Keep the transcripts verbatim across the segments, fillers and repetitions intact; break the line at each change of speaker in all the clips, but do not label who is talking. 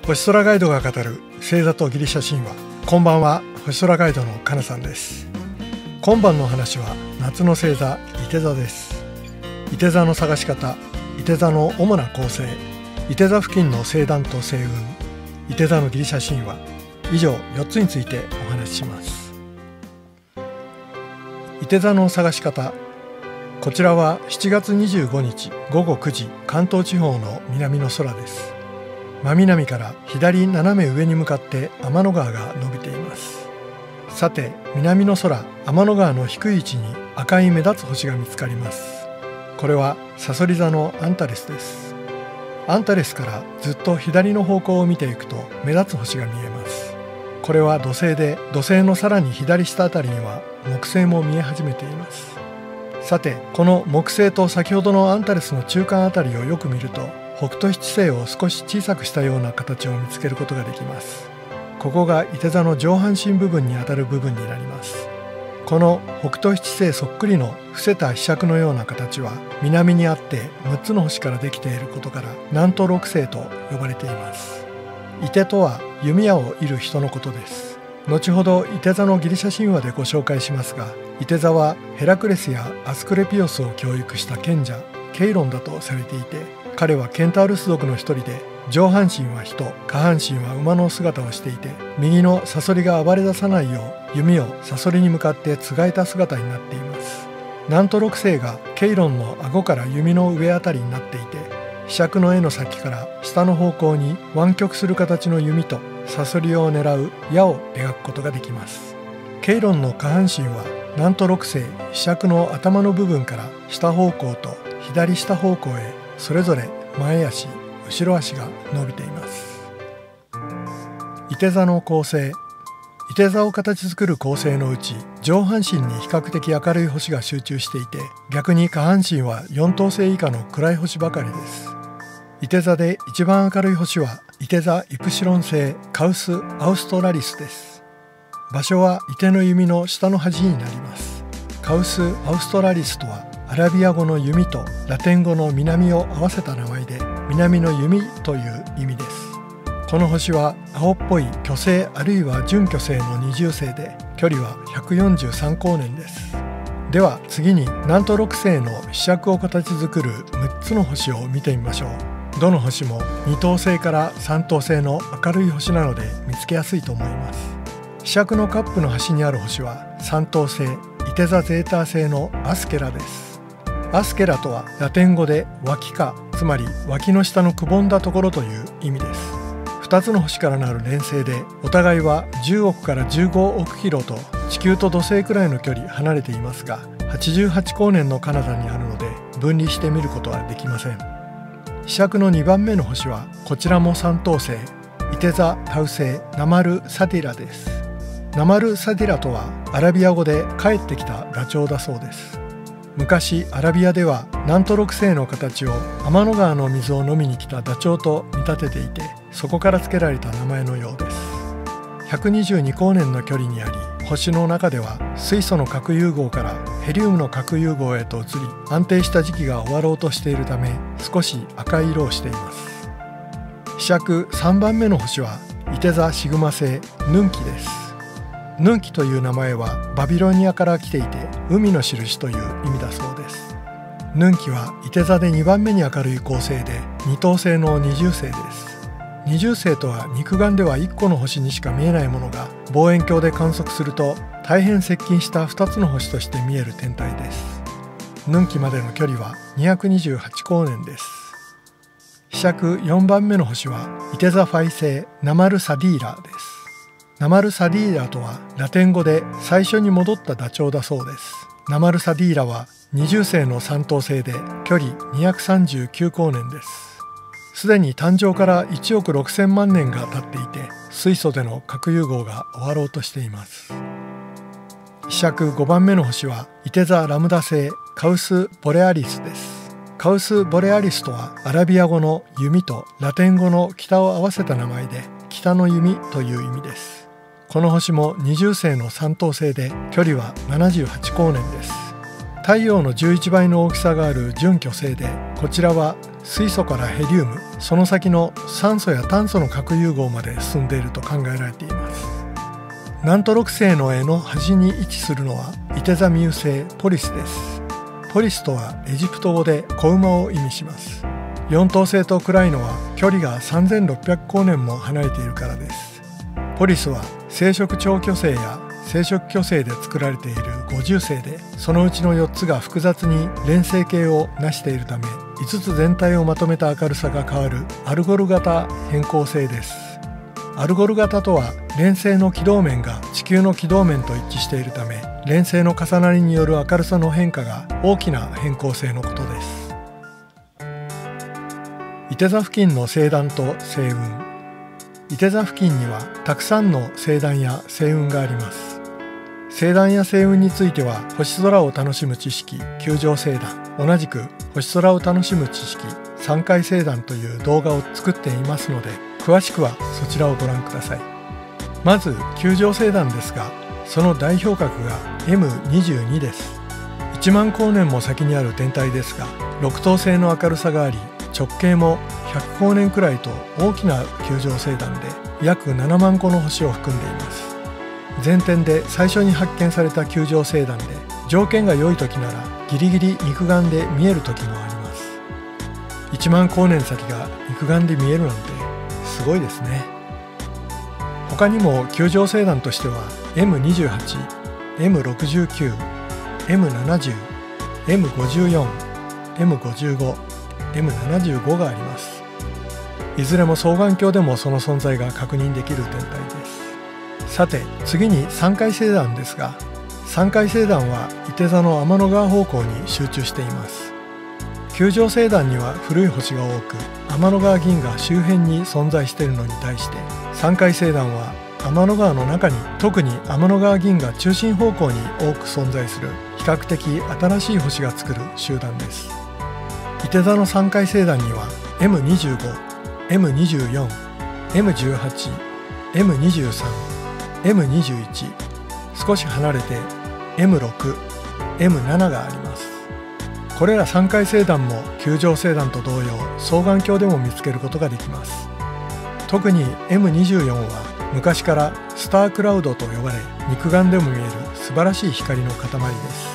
星空ガイドが語る星座とギリシャ神話。こんばんは、星空ガイドのかなさんです。今晩のお話は夏の星座いて座です。いて座の探し方、いて座の主な構成、いて座付近の星団と星雲、いて座のギリシャ神話、以上よっつについてお話しします。いて座の探し方。こちらはしちがつにじゅうごにちごごくじ、関東地方の南の空です。真南から左斜め上に向かって天の川が伸びています。さて、南の空、天の川の低い位置に赤い目立つ星が見つかります。これはさそり座のアンタレスです。アンタレスからずっと左の方向を見ていくと目立つ星が見えます。これは土星で、土星のさらに左下あたりには木星も見え始めています。さて、この木星と先ほどのアンタレスの中間あたりをよく見ると、北斗七星を少し小さくしたような形を見つけることができます。ここがいて座の上半身部分にあたる部分になります。この北斗七星そっくりの伏せた柄杓のような形は南にあってむっつの星からできていることから南斗六星と呼ばれています。いてとは弓矢を射る人のことです。後ほどいて座のギリシャ神話でご紹介しますが、いて座はヘラクレスやアスクレピオスを教育した賢者ケイロンだとされていて、彼はケンタウルス族の一人で、上半身は人、下半身は馬の姿をしていて、右のサソリが暴れ出さないよう弓をサソリに向かってつがえた姿になっています。南斗六星がケイロンの顎から弓の上あたりになっていて、柄杓の絵の先から下の方向に湾曲する形の弓とサソリを狙う矢を描くことができます。ケイロンの下半身は南斗六星柄杓の頭の部分から下方向と左下方向へそれぞれ前足、後ろ足が伸びています。いて座の構成。いて座を形作る構成のうち、上半身に比較的明るい星が集中していて、逆に下半身はよんとう星以下の暗い星ばかりです。いて座で一番明るい星は、いて座イプシロン星カウス・アウストラリスです。場所はいての弓の下の端になります。カウス・アウストラリスとは、アラビア語の弓とラテン語の南を合わせた名前で、南の弓という意味です。この星は青っぽい巨星あるいは準巨星の二重星で、距離はひゃくよんじゅうさんこうねんです。では次に南斗六星の柄杓を形作るむっつの星を見てみましょう。どの星もにとう星からさんとう星の明るい星なので見つけやすいと思います。柄杓のカップの端にある星はさんとう星、いて座ゼータ星のアスケラです。アスケラとはラテン語で脇か、つまり脇の下のくぼんだところという意味です。ふたつの星からなる連星で、お互いはじゅうおくからじゅうごおくキロと地球と土星くらいの距離離れていますが、はちじゅうはちこうねんの彼方にあるので分離して見ることはできません。柄杓のにばんめの星はこちらもさんとう星、いて座タウ星ナマル・サディラです。ナマル・サディラとはアラビア語で帰ってきたダチョウだそうです。昔アラビアでは南斗六星の形を天の川の水を飲みに来たダチョウと見立てていて、そこから付けられた名前のようです。ひゃくにじゅうにこうねんの距離にあり、星の中では水素の核融合からヘリウムの核融合へと移り、安定した時期が終わろうとしているため少し赤い色をしています。柄杓さんばんめの星はいて座シグマ星ヌンキです。ヌンキという名前はバビロニアから来ていて、海の印という意味だそうです。ヌンキはいて座でにばんめに明るい恒星で、にとう星の二重星です。二重星とは肉眼ではいっこの星にしか見えないものが、望遠鏡で観測すると大変接近したふたつの星として見える天体です。ヌンキまでの距離はにひゃくにじゅうはちこうねんです。柄杓よんばんめの星はいて座ファイ星ナマル・サディーラです。ナマル・サディーラとはラテン語で最初に戻ったダチョウだそうです。ナマル・サディーラは二重星のさんとう星で、距離にひゃくさんじゅうきゅうこうねんです。すでに誕生からいちおくろくせんまんねんが経っていて、水素での核融合が終わろうとしています。柄杓ごばんめの星はいて座ラムダ星カウス・ボレアリスです。カウス・ボレアリスとはアラビア語の弓とラテン語の北を合わせた名前で、北の弓という意味です。この星も二重星のさんとう星で、距離はななじゅうはちこうねんです。太陽のじゅういちばいの大きさがある準巨星で、こちらは水素からヘリウム、その先の酸素や炭素の核融合まで進んでいると考えられています。南斗六星の絵の端に位置するのは射手座冥星ポリスです。ポリスとはエジプト語で子馬を意味します。四等星と暗いのは距離がさんぜんろっぴゃくこうねんも離れているからです。ポリスは青色超巨星や青色巨星で作られている五重星で、そのうちのよっつが複雑に連星形を成しているため、いつつ全体をまとめた明るさが変わるアルゴル型変更星です。アルゴル型とは連星の軌道面が地球の軌道面と一致しているため、連星の重なりによる明るさの変化が大きな変更星のことです。射手座付近の星団と星雲。射手座付近にはたくさんの星団や星雲があります。星団や星雲については星空を楽しむ知識球状星団、同じく星空を楽しむ知識三回星団という動画を作っていますので、詳しくはそちらをご覧ください。まず球状星団ですが、その代表格が エムにじゅうに です。いちまんこうねんも先にある天体ですが、ろく等星の明るさがあり、直径もひゃくこうねんくらいと大きな球状星団で、約ななまんこの星を含んでいます。全天で最初に発見された球状星団で、条件が良い時ならギリギリ肉眼で見える時もあります。いちまんこうねん先が肉眼で見えるなんてすごいですね。他にも球状星団としては エムにじゅうはち、エムろくじゅうきゅう、エムななじゅう、エムごじゅうよん、エムごじゅうご、エムななじゅうご があります。いずれも双眼鏡でもその存在が確認できる天体です。さて次に三回星団ですが、三回星団は射手座の天の川方向に集中しています。球状星団には古い星が多く、天の川銀河周辺に存在しているのに対して、三回星団は天の川の中に、特に天の川銀河中心方向に多く存在する比較的新しい星が作る集団です。射手座の三回星団には エムにじゅうご、エムにじゅうよん、エムじゅうはち、エムにじゅうさん、エムにじゅういち、少し離れて エムろく、エムなな があります。これら三回星団も球状星団と同様、双眼鏡でも見つけることができます。特に エムにじゅうよん は昔からスタークラウドと呼ばれ、肉眼でも見える素晴らしい光の塊です。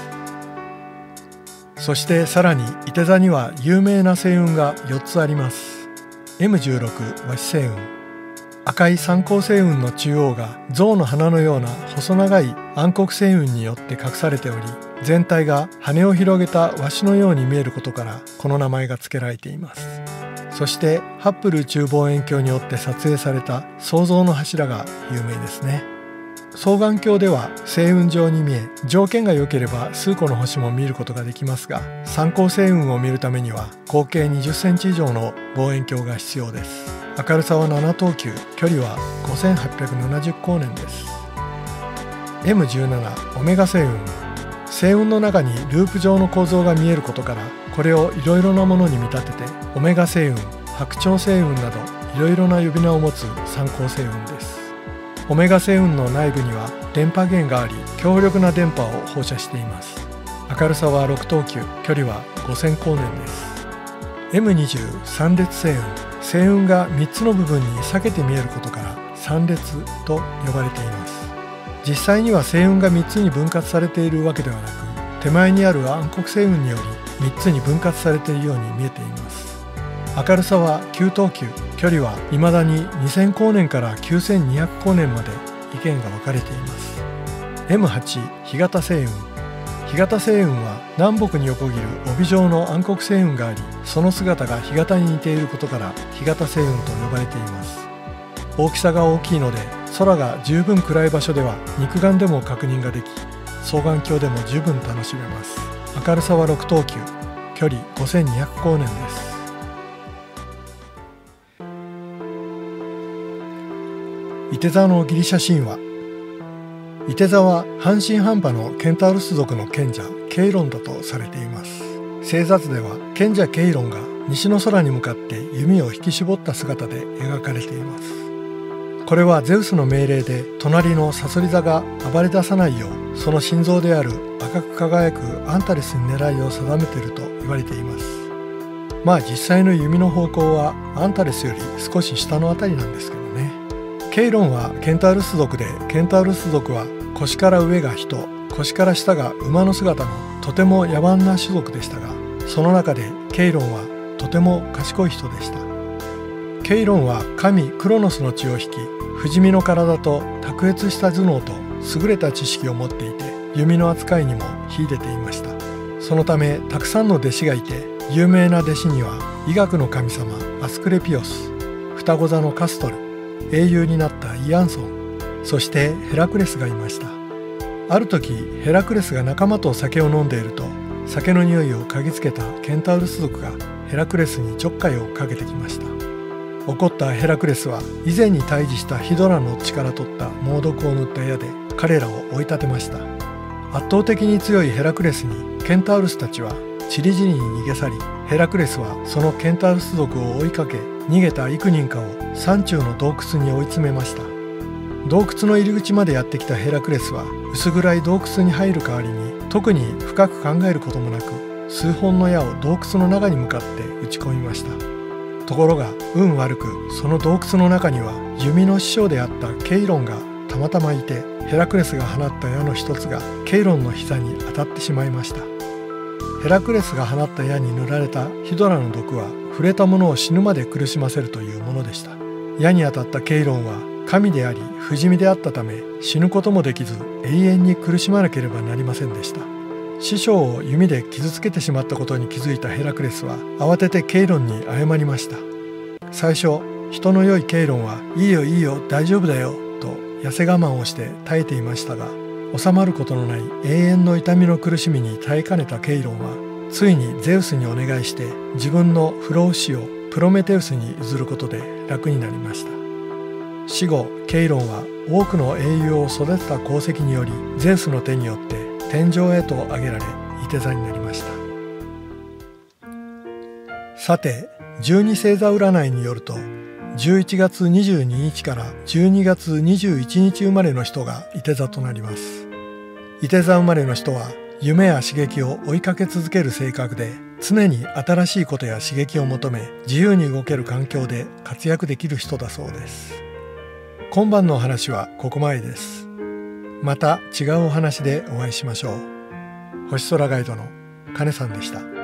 そしてさらに射手座には有名な星雲がよっつあります。 エムじゅうろく 和紙星雲。赤い三光星雲の中央が象の鼻のような細長い暗黒星雲によって隠されており、全体が羽を広げたワシのように見えることからこの名前が付けられています。そしてハッブル宇宙望遠鏡によって撮影された創造の柱が有名ですね。双眼鏡では星雲状に見え、条件が良ければ数個の星も見ることができますが、三光星雲を見るためには合計にじゅっセンチ以上の望遠鏡が必要です。明るさはなな等級、距離はごせんはっぴゃくななじゅうこうねんです。 エムじゅうなな オメガ星雲。星雲の中にループ状の構造が見えることから、これをいろいろなものに見立ててオメガ星雲、白鳥星雲などいろいろな呼び名を持つ三光星雲です。オメガ星雲の内部には電波源があり、強力な電波を放射しています。明るさはろく等級、距離はごせんこうねんです。 エムにじゅう 三列星雲。星雲がみっつの部分に裂けて見えることから三列と呼ばれています。実際には星雲がみっつに分割されているわけではなく、手前にある暗黒星雲によりみっつに分割されているように見えています。明るさはきゅう等級、距離は未だににせんこうねんからきゅうせんにひゃくこうねんまで意見が分かれています。 エムはち 干潟星雲。干潟星雲は南北に横切る帯状の暗黒星雲があり、その姿が干潟に似ていることから干潟星雲と呼ばれています。大きさが大きいので、空が十分暗い場所では肉眼でも確認ができ、双眼鏡でも十分楽しめます。明るさはろく等級、距離ごせんにひゃくこうねんです。射手座のギリシャ神話。射手座は半信半端のケンタウルス族の賢者ケイロンだとされています。星座図では賢者ケイロンが西の空に向かって弓を引き絞った姿で描かれています。これはゼウスの命令で隣のサソリ座が暴れ出さないよう、その心臓である赤く輝くアンタレスに狙いを定めていると言われています。 まあ実際の弓の方向はアンタレスより少し下のあたりなんですけどね。ケイロンはケンタウルス族で、ケンタウルス族は腰から上が人、腰から下が馬の姿のとても野蛮な種族でしたが、その中でケイロンはとても賢い人でした。ケイロンは神クロノスの血を引き、不死身の体と卓越した頭脳と優れた知識を持っていて、弓の扱いにも秀でていました。そのためたくさんの弟子がいて、有名な弟子には医学の神様アスクレピオス、双子座のカストル、英雄になったイアンソン、そしてヘラクレスがいました。ある時ヘラクレスが仲間と酒を飲んでいると、酒の匂いを嗅ぎつけたケンタウルス族がヘラクレスにちょっかいをかけてきました。怒ったヘラクレスは以前に退治したヒドラの血から取った猛毒を塗った矢で彼らを追い立てました。圧倒的に強いヘラクレスにケンタウルスたちはちりぢりに逃げ去り、ヘラクレスはそのケンタウルス族を追いかけ、逃げた幾人かを山中の洞窟に追い詰めました。洞窟の入り口までやってきたヘラクレスは薄暗い洞窟に入る代わりに特に深く考えることもなく、数本の矢を洞窟の中に向かって撃ち込みました。ところが運悪く、その洞窟の中には弓の師匠であったケイロンがたまたまいて、ヘラクレスが放った矢の一つがケイロンの膝に当たってしまいました。ヘラクレスが放った矢に塗られたヒドラの毒は触れた者を死ぬまで苦しませるというものでした。矢に当たったケイロンは神であり不死身であったため、死ぬこともできず永遠に苦しまなければなりませんでした。師匠を弓で傷つけてしまったことに気づいたヘラクレスは慌ててケイロンに謝りました。最初人の良いケイロンは「いいよいいよ大丈夫だよ」と痩せ我慢をして耐えていましたが、収まることのない永遠の痛みの苦しみに耐えかねたケイロンはついにゼウスにお願いして、自分の不老不死をプロメテウスに譲ることで楽になりました。死後ケイロンは多くの英雄を育てた功績により、ゼウスの手によって天上へと上げられ、いて座になりました。さて、十二星座占いによると、じゅういちがつにじゅうににちからじゅうにがつにじゅういちにち生まれの人がいて座となります。いて座生まれの人は夢や刺激を追いかけ続ける性格で、常に新しいことや刺激を求め、自由に動ける環境で活躍できる人だそうです。今晩のお話はここまでです。また違うお話でお会いしましょう。星空ガイドの金さんでした。